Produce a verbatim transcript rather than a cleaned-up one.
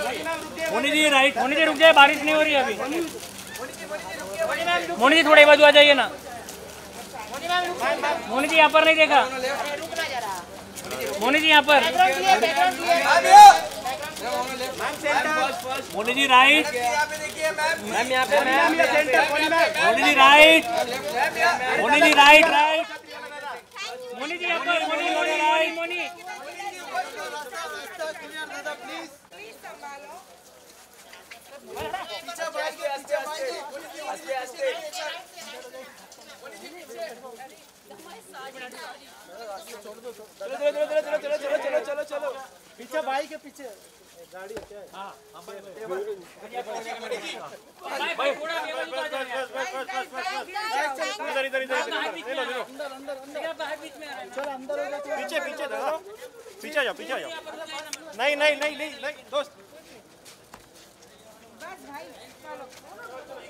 Moni ji right, Moni ji रुक जाए, बारिश नहीं हो रही अभी। मोनी जी थोड़े बाजू आ जाइए ना। मोनी जी यहाँ पर नहीं देखा। मोनी जी यहाँ पर। मोनी जी राइट। मैम यहाँ पे। Moni ji right. Moni ji right right. Moni ji यहाँ पर। मोनी मोनी राइट। मोनी चलो चलो चलो चलो चलो चलो चलो चलो चलो पीछे भाई के पीछे गाड़ी है क्या? हाँ भाई भाई थोड़ा इधर इधर इधर ले लो ले लो अंदर अंदर अंदर बीच में चलो अंदर हो जा पीछे पीछे जाओ पीछे जाओ पीछे जाओ नहीं नहीं नहीं नहीं दोस्त बस भाई चलो